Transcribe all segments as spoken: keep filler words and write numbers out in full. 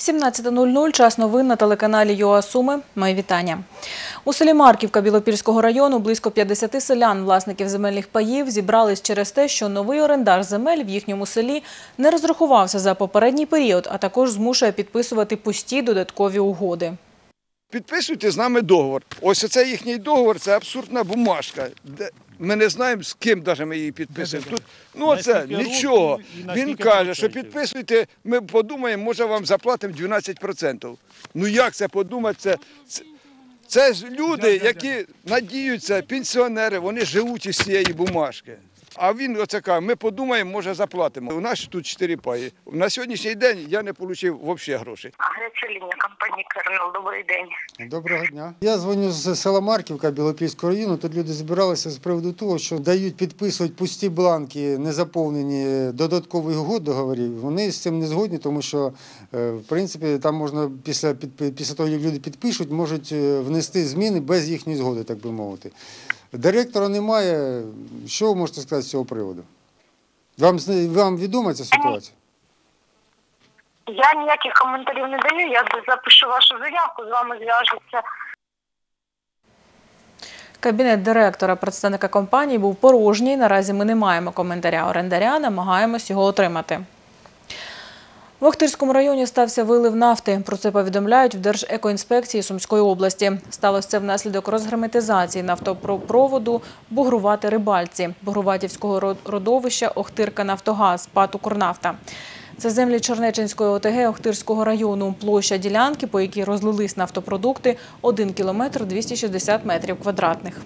сімнадцята нуль нуль, час новин на телеканалі ЮА Суми. Мої вітання. У селі Марківка Білопільського району близько п'ятдесят селян, власників земельних паїв, зібрались через те, що новий орендар земель в їхньому селі не розрахувався за попередній період, а також змушує підписувати пусті додаткові угоди. Підписуйте з нами договор. Ось оце їхній договор, це абсурдна бумажка. Ми не знаємо, з ким навіть ми її підписуємо. Тут, ну оце, нічого. Він каже, що підписуйте, ми подумаємо, може вам заплатимо дванадцять відсотків. Ну як це подумати? Це, це, це ж люди, які надіються, пенсіонери, вони живуть із цієї бумажки. А він оце каже, ми подумаємо, може заплатимо. У нас тут чотири паї. На сьогоднішній день я не отримав взагалі грошей. Гаряча лінія, компанія «Кернел». Добрий день. Доброго дня. Я дзвоню з села Марківка Білопільського району. Тут люди збиралися з приводу того, що дають підписувати пусті бланки, не заповнені додаткових угод договорів. Вони з цим не згодні, тому що, в принципі, там можна після, після того, як люди підпишуть, можуть внести зміни без їхньої згоди, так би мовити. Директора немає. Що ви можете сказати з цього приводу? Вам, вам відома ця ситуація? Я ніяких коментарів не даю, я запишу вашу заявку, з вами зв'яжуться. Кабінет директора, представника компанії, був порожній. Наразі ми не маємо коментаря орендаря, намагаємось його отримати. В Охтирському районі стався вилив нафти. Про це повідомляють в Держекоінспекції Сумської області. Сталося це внаслідок розгерметизації нафтопроводу Бугрувати-Рибальці, Бугруватівського родовища Охтирка-Нафтогаз, ПАТ «Укрнафта». Це землі Чернеченської ОТГ Охтирського району. Площа ділянки, по якій розлились нафтопродукти – один кілометр двісті шістдесят метрів квадратних.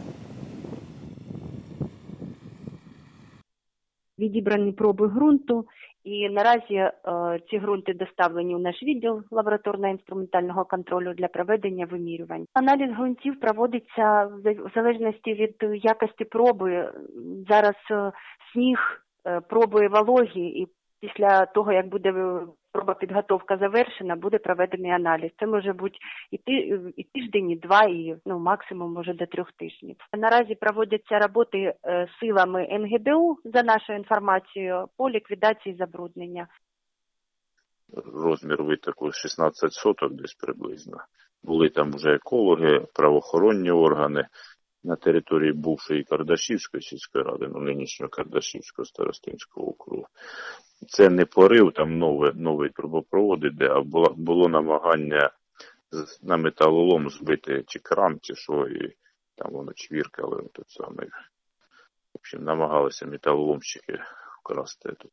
Відібрані проби ґрунту. І наразі е, ці ґрунти доставлені у наш відділ лабораторно-інструментального контролю для проведення вимірювань. Аналіз ґрунтів проводиться в залежності від якості проби. Зараз е, сніг е, пробує вологі, і після того, як буде проба підготовка завершена, буде проведений аналіз. Це може бути і, ти, і тиждень, і два, і ну, максимум може до трьох тижнів. Наразі проводяться роботи е, силами ен ге де у, за нашою інформацією, по ліквідації забруднення. Розмір витоку шістнадцять соток десь приблизно. Були там вже екологи, правоохоронні органи на території бувшої Кардашівської сільської ради, ну нинішнього Кардашівського старостинського округу. Це не порив, там новий, новий трубопровод іде, а було, було намагання на металолом збити чи кран, чи що, і там воно чвіркали. Тут саме. В общем, намагалися металоломщики вкрасти тут.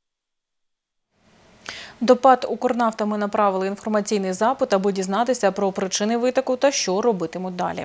До ПАТ «Укрнафта» ми направили інформаційний запит, аби дізнатися про причини витоку та що робитимуть далі.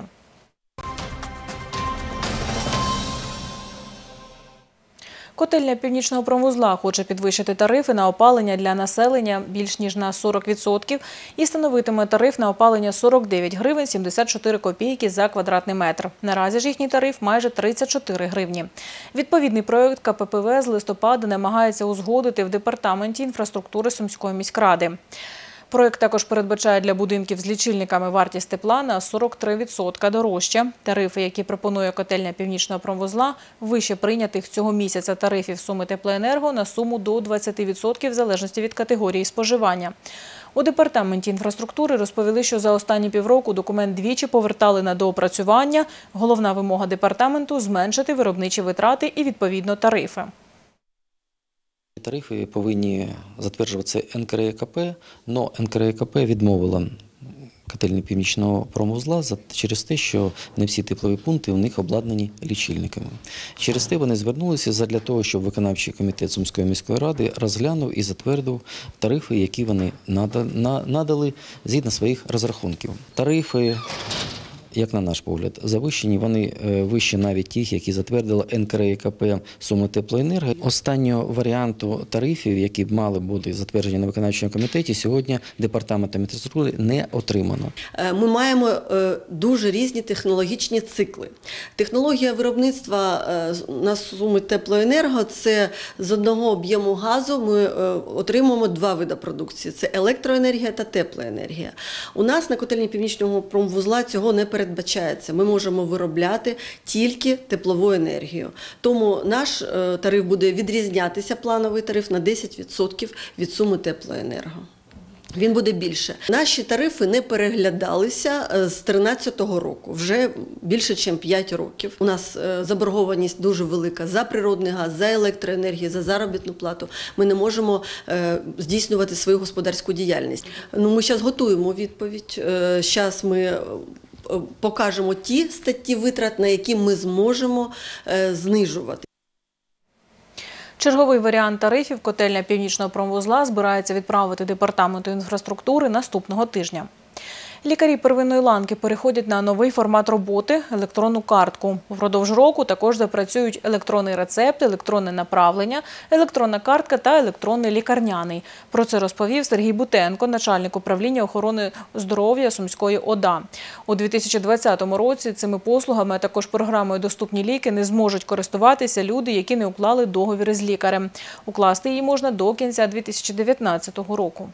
Котельня Північного промвузла хоче підвищити тарифи на опалення для населення більш ніж на сорок відсотків і встановитиме тариф на опалення сорок дев'ять гривень сімдесят чотири копійки за квадратний метр. Наразі ж їхній тариф майже тридцять чотири гривні. Відповідний проєкт ка пе пе ве з листопада намагається узгодити в Департаменті інфраструктури Сумської міськради. Проєкт також передбачає для будинків з лічильниками вартість тепла на сорок три відсотки дорожче. Тарифи, які пропонує котельня Північного промвузла, вище прийнятих цього місяця тарифів Суми Теплоенерго на суму до двадцяти відсотків в залежності від категорії споживання. У Департаменті інфраструктури розповіли, що за останні півроку документ двічі повертали на доопрацювання. Головна вимога департаменту – зменшити виробничі витрати і, відповідно, тарифи. Тарифи повинні затверджуватися ен ка ер і ка пе, але ен ка ер і ка пе відмовила котельні Північного промвузла через те, що не всі теплові пункти у них обладнані лічильниками. Через те вони звернулися для того, щоб виконавчий комітет Сумської міської ради розглянув і затвердив тарифи, які вони надали згідно своїх розрахунків. Тарифи, як на наш погляд, завищені, вони вищі навіть тих, які затвердила ен ка ер і ка пе Суми Теплоенерго. Останнього варіанту тарифів, які б мали бути затверджені на виконавчому комітеті, сьогодні Департаментом інфраструктури не отримано. Ми маємо дуже різні технологічні цикли. Технологія виробництва на Суми Теплоенерго – це з одного об'єму газу ми отримуємо два види продукції – це електроенергія та теплоенергія. У нас на котельні Північного промвузла цього не передбачається. передбачається. Ми можемо виробляти тільки теплову енергію. Тому наш тариф буде відрізнятися, плановий тариф, на десять відсотків від суми теплоенерго. Він буде більше. Наші тарифи не переглядалися з дві тисячі тринадцятого року, вже більше, ніж п'ять років. У нас заборгованість дуже велика за природний газ, за електроенергію, за заробітну плату. Ми не можемо здійснювати свою господарську діяльність. Ну, ми зараз готуємо відповідь. Зараз ми покажемо ті статті витрат, на які ми зможемо знижувати. Черговий варіант тарифів котельня Північного промвузла збирається відправити Департаменту інфраструктури наступного тижня. Лікарі первинної ланки переходять на новий формат роботи – електронну картку. Впродовж року також запрацюють електронний рецепт, електронне направлення, електронна картка та електронний лікарняний. Про це розповів Сергій Бутенко, начальник управління охорони здоров'я Сумської ОДА. У дві тисячі двадцятому році цими послугами, а також програмою «Доступні ліки» не зможуть користуватися люди, які не уклали договір з лікарем. Укласти її можна до кінця дві тисячі дев'ятнадцятого року.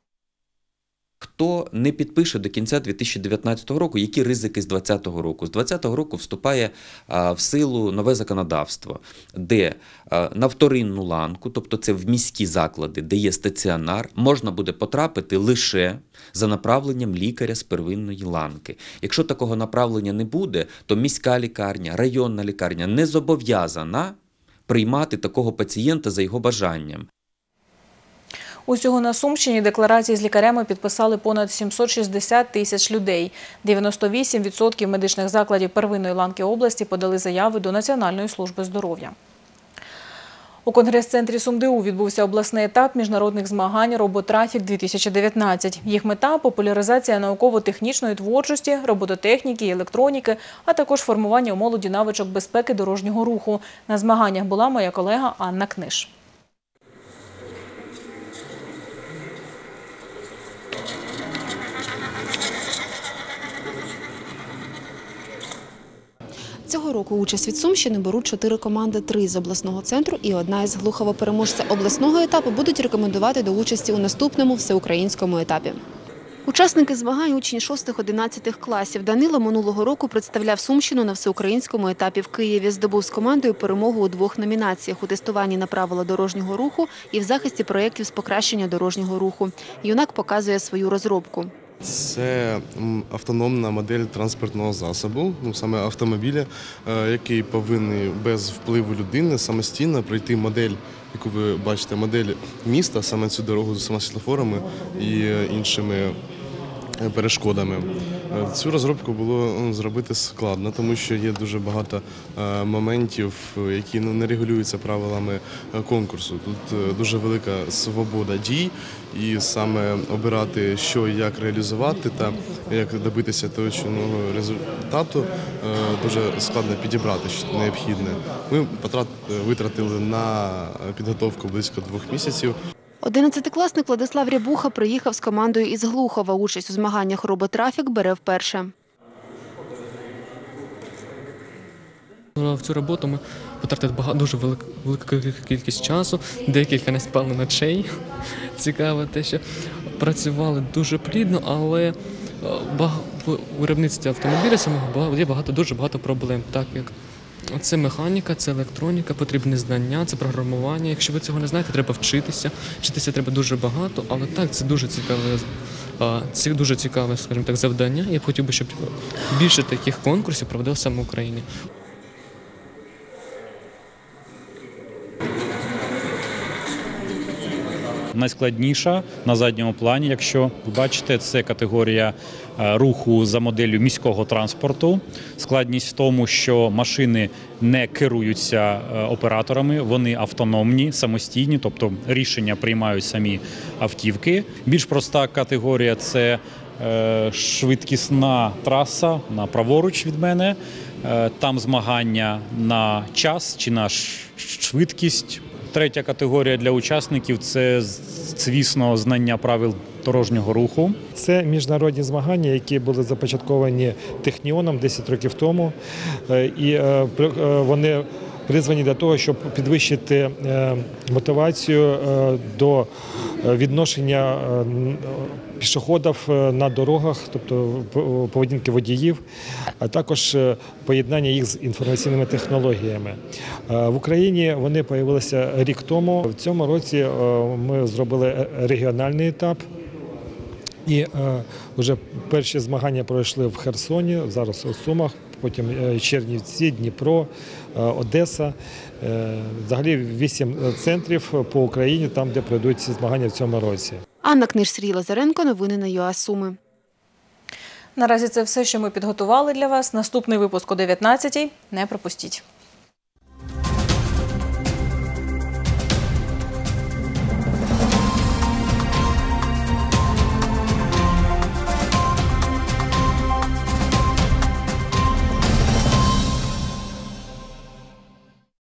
Хто не підпише до кінця дві тисячі дев'ятнадцятого року, які ризики з двадцятого року? З двадцятого року вступає а, в силу нове законодавство, де а, на вторинну ланку, тобто це в міські заклади, де є стаціонар, можна буде потрапити лише за направленням лікаря з первинної ланки. Якщо такого направлення не буде, то міська лікарня, районна лікарня не зобов'язана приймати такого пацієнта за його бажанням. Усього на Сумщині декларації з лікарями підписали понад сімсот шістдесят тисяч людей. дев'яносто вісім відсотків медичних закладів первинної ланки області подали заяви до Національної служби здоров'я. У Конгрес-центрі СумДУ відбувся обласний етап міжнародних змагань «Роботрафік-дві тисячі дев'ятнадцять». Їх мета – популяризація науково-технічної творчості, робототехніки і електроніки, а також формування у молоді навичок безпеки дорожнього руху. На змаганнях була моя колега Анна Книж. Цього року участь від Сумщини беруть чотири команди, три з обласного центру і одна із Глухова. Переможця обласного етапу будуть рекомендувати до участі у наступному всеукраїнському етапі. Учасники змагань – учні шостих-одинадцятих класів. Данило минулого року представляв Сумщину на всеукраїнському етапі в Києві. Здобув з командою перемогу у двох номінаціях – у тестуванні на правила дорожнього руху і в захисті проєктів з покращення дорожнього руху. Юнак показує свою розробку. Це автономна модель транспортного засобу, ну, саме автомобіля, який повинен без впливу людини самостійно пройти модель, яку ви бачите, модель міста, саме цю дорогу з усіма світлофорами і іншими перешкодами. Цю розробку було зробити складно, тому що є дуже багато моментів, які не регулюються правилами конкурсу. Тут дуже велика свобода дій, і саме обирати, що і як реалізувати та як добитися того чи іншого результату, дуже складно підібрати, що необхідне. Ми витратили на підготовку близько двох місяців. Одинадцятикласник Владислав Рябуха приїхав з командою із Глухова. Участь у змаганнях «Роботрафік» бере вперше. В цю роботу ми потратили дуже велику, велику кількість часу, декілька не спали ночей. Цікаво те, що працювали дуже плідно, але в виробництві автомобіля самого є багато, дуже багато проблем, так як це механіка, це електроніка, потрібні знання, це програмування. Якщо ви цього не знаєте, треба вчитися. Вчитися треба дуже багато, але так, це дуже цікаве, це дуже цікаве, скажімо так, завдання. Я б хотів би, щоб більше таких конкурсів проводилося саме в Україні. Найскладніша на задньому плані, якщо ви бачите, це категорія руху за моделлю міського транспорту. Складність в тому, що машини не керуються операторами, вони автономні, самостійні, тобто рішення приймають самі автівки. Більш проста категорія – це швидкісна траса на праворуч від мене. Там змагання на час чи на швидкість. Третя категорія для учасників – це, звісно, знання правил дорожнього руху. Це міжнародні змагання, які були започатковані Техніоном десять років тому, і вони призвані для того, щоб підвищити мотивацію до відношення пішоходів на дорогах, тобто поведінки водіїв, а також поєднання їх з інформаційними технологіями. В Україні вони з'явилися рік тому. В цьому році ми зробили регіональний етап. І е, вже перші змагання пройшли в Херсоні, зараз у Сумах, потім е, Чернівці, Дніпро, е, Одеса. Е, взагалі вісім центрів по Україні, там, де пройдуть ці змагання в цьому році. Анна Книж, Сергій Лазаренко, новини на ЮА Суми. Наразі це все, що ми підготували для вас. Наступний випуск о дев'ятнадцятій. Не пропустіть.